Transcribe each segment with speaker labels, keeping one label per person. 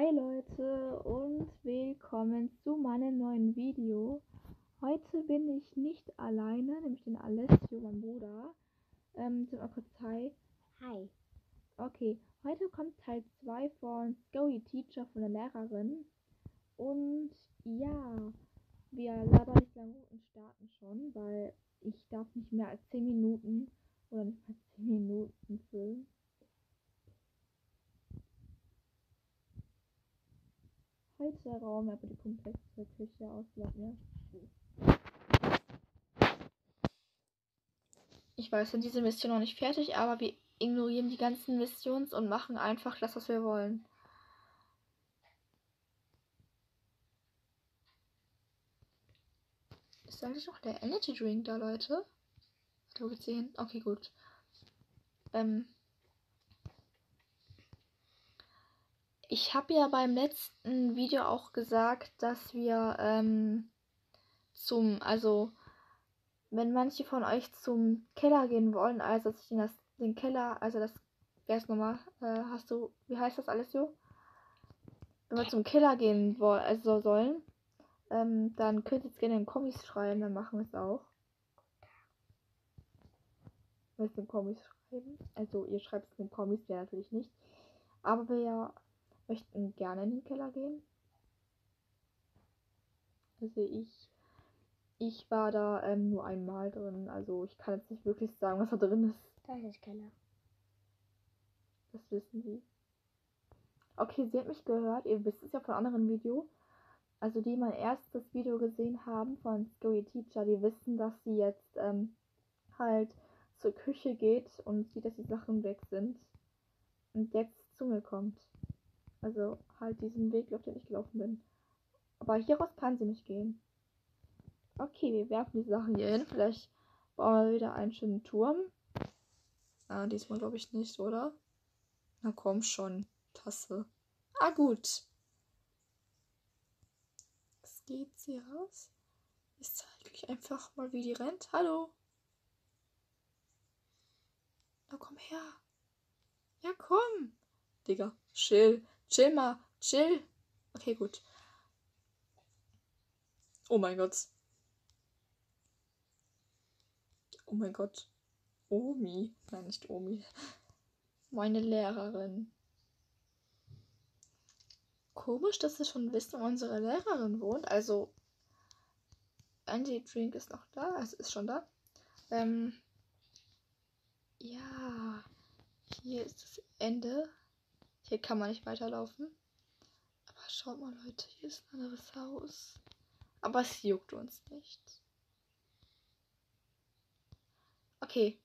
Speaker 1: Hi Leute und willkommen zu meinem neuen Video. Heute bin ich nicht alleine, nämlich den Alessio, mein Bruder. Sind mal kurz hi.
Speaker 2: Hi.
Speaker 1: Okay, heute kommt Teil 2 von Scary Teacher von der Lehrerin. Und ja, wir labern nicht lange und starten schon, weil ich darf nicht mehr als 10 Minuten oder nicht mal 10 Minuten filmen. Heute der Raum, aber die komplette Küche auslässt, ja. Ich weiß, sind diese Mission noch nicht fertig, aber wir ignorieren die ganzen Missions und machen einfach das, was wir wollen. Ist eigentlich noch der Energy Drink da, Leute? Wo geht's hier hin? Okay, gut. Ich habe ja beim letzten Video auch gesagt, dass wir wenn manche von euch zum Keller gehen wollen, also dass ich den Keller, also das, wer ist nochmal, wie heißt das alles so? Wenn wir zum Keller gehen sollen, dann könnt ihr jetzt gerne in Kommis schreiben, dann machen wir es auch. Müsst in Kommis schreiben. Also ihr schreibt es in Kommis, ja natürlich nicht. Aber wir möchten gerne in den Keller gehen. Also ich war da nur einmal drin. Also ich kann jetzt nicht wirklich sagen, was da drin ist.
Speaker 2: Das ist Keller.
Speaker 1: Das wissen sie. Okay, sie hat mich gehört. Ihr wisst es ja von anderen Videos. Also die mein erstes Video gesehen haben von Scary Teacher, die wissen, dass sie jetzt halt zur Küche geht und sieht, dass die Sachen weg sind. Und jetzt zu mir kommt. Also halt diesen Weg, auf den ich gelaufen bin. Aber hieraus kann sie nicht gehen. Okay, wir werfen die Sachen hier hin. Vielleicht bauen wir wieder einen schönen Turm. Ah, diesmal glaube ich nicht, oder? Na komm schon. Tasse. Ah, gut. Was geht sie raus? Ich zeige euch einfach mal, wie die rennt. Hallo. Na komm her. Ja, komm. Digga, chill. Chill mal. Chill. Okay, gut. Oh mein Gott. Oh mein Gott. Omi. Nein, nicht Omi. Meine Lehrerin. Komisch, dass sie schon wissen, wo unsere Lehrerin wohnt. Also, Andy Drink ist noch da. Es ist schon da. Ja. Hier ist das Ende. Hier kann man nicht weiterlaufen. Aber schaut mal, Leute. Hier ist ein anderes Haus. Aber es juckt uns nicht. Okay.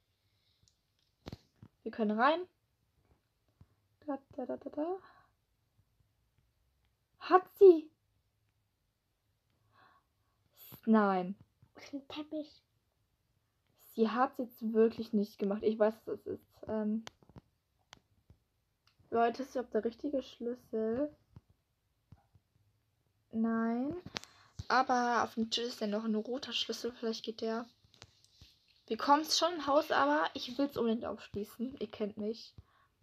Speaker 1: Wir können rein. Da. Hat sie? Nein.
Speaker 2: Ein Teppich.
Speaker 1: Sie hat es jetzt wirklich nicht gemacht. Ich weiß, was es ist. Leute, ist überhaupt der richtige Schlüssel? Nein. Aber auf dem Tisch ist ja noch ein roter Schlüssel. Vielleicht geht der. Wir kommen schon im Haus, aber ich will es unbedingt aufschließen. Ihr kennt mich.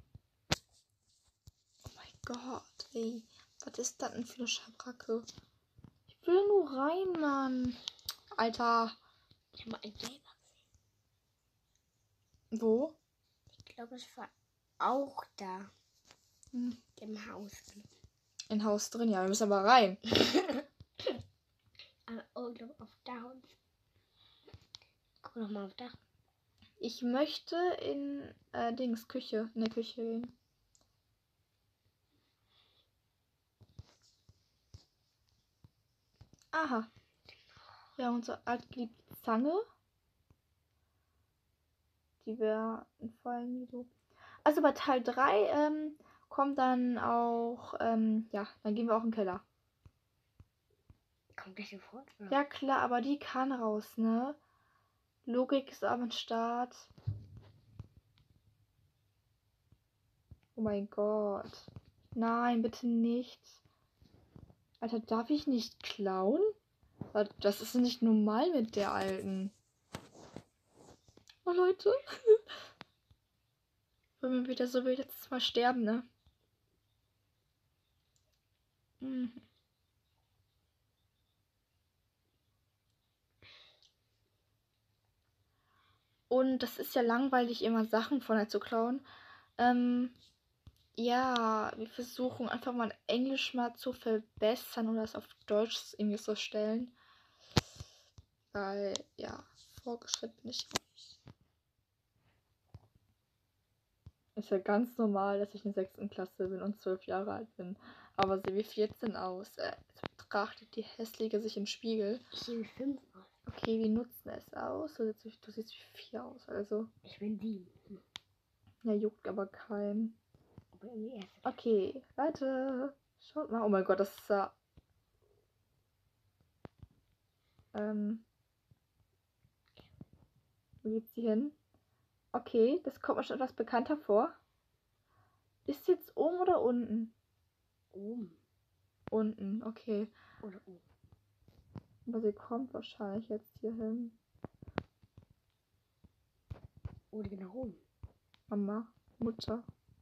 Speaker 1: Oh mein Gott, ey. Was ist das denn für eine Schabracke? Ich will nur rein, Mann. Alter.
Speaker 2: Ich habe ein Gelber gesehen.
Speaker 1: Wo?
Speaker 2: Ich glaube, es war auch da. Im Haus.
Speaker 1: Im Haus drin, ja. Wir müssen aber rein.
Speaker 2: Aber ich glaube, auf Dach. Guck doch mal auf Dach.
Speaker 1: Ich möchte in in der Küche gehen. Aha. Ja, unsere altgeliebte Zange. Die wäre ein vollen Video. Also bei Teil 3 kommt dann auch, dann gehen wir auch in den Keller.
Speaker 2: Kommt gleich sofort. Oder?
Speaker 1: Ja klar, aber die kann raus, ne? Logik ist am Start. Oh mein Gott. Nein, bitte nicht. Alter, darf ich nicht klauen? Das ist nicht normal mit der Alten. Oh, Leute. Wenn wir wieder so will, letztes Mal sterben, ne? Mhm. Und das ist ja langweilig, immer Sachen von ihr zu klauen. Ja, wir versuchen einfach mal Englisch mal zu verbessern oder es auf Deutsch irgendwie zu stellen. Weil, ja, fortgeschritten bin ich auch nicht. Ist ja ganz normal, dass ich in der 6. Klasse bin und 12 Jahre alt bin. Aber sehe wie 14 aus. Jetzt betrachtet die Hässliche sich im Spiegel.
Speaker 2: Ich sehe wie 5 aus.
Speaker 1: Okay, wir nutzen es aus. Du siehst wie 4 aus. Also,
Speaker 2: Ich bin 7.
Speaker 1: ja, juckt aber keinen.
Speaker 2: Aber irgendwie erst.
Speaker 1: Okay, Leute. Schaut mal. Oh mein Gott, das ist ja. Wo geht's hier hin? Okay, das kommt mir schon etwas bekannter vor. Ist jetzt oben oder unten?
Speaker 2: Oben.
Speaker 1: Unten, okay.
Speaker 2: Oder oben.
Speaker 1: Aber sie kommt wahrscheinlich jetzt hier hin.
Speaker 2: Oder genau oben.
Speaker 1: Mama, Mutter.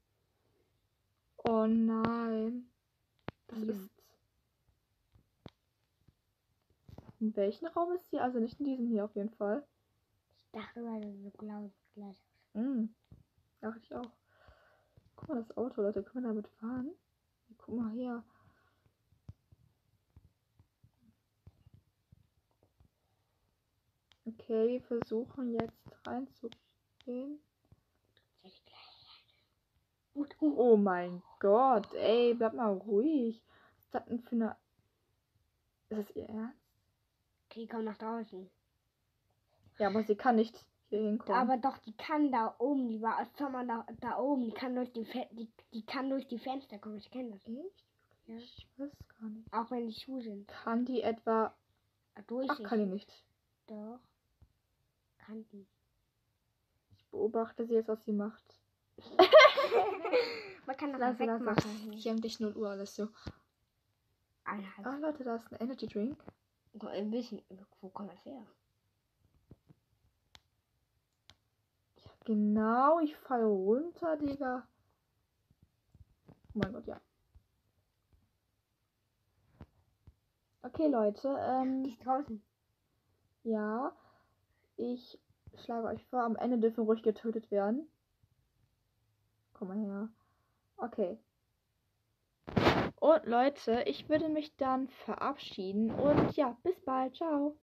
Speaker 1: Oh nein. Das
Speaker 2: Hier.
Speaker 1: ist. In welchem Raum ist sie? Also nicht in diesem hier auf jeden Fall.
Speaker 2: Ich dachte, weil du so blau gleich aus.
Speaker 1: Dachte ich auch. Guck mal, das Auto, Leute, können wir damit fahren? Guck mal her. Okay, wir versuchen jetzt reinzugehen. Oh mein Gott, ey, bleib mal ruhig. Was ist das denn für eine. Ist das ihr Ernst?
Speaker 2: Okay, komm nach draußen.
Speaker 1: Ja, aber sie kann nicht hier hinkommen.
Speaker 2: Aber doch, die kann da oben, die war als Sommer da oben, die kann durch die kann durch die Fenster kommen, ich kenne das.
Speaker 1: Echt?
Speaker 2: Ja.
Speaker 1: Ich weiß gar nicht.
Speaker 2: Auch wenn die Schuhe sind.
Speaker 1: Kann die etwa.
Speaker 2: Durch
Speaker 1: Ach, kann die nicht.
Speaker 2: Doch. Kann die.
Speaker 1: Ich beobachte sie jetzt, was sie macht.
Speaker 2: Man kann das
Speaker 1: Lass,
Speaker 2: wegmachen.
Speaker 1: ich habe dich 0 Uhr alles so.
Speaker 2: Eineinhalb.
Speaker 1: Ah, Leute, da ist ein Energy Drink.
Speaker 2: Ein bisschen. Wo kommt das her?
Speaker 1: Ja, genau, ich falle runter, Digga. Oh mein Gott, ja. Okay, Leute,
Speaker 2: Die ist draußen.
Speaker 1: ja, ich schlage euch vor, am Ende dürfen ruhig getötet werden. Komm mal her. Okay. Und Leute, ich würde mich dann verabschieden und ja, bis bald. Ciao.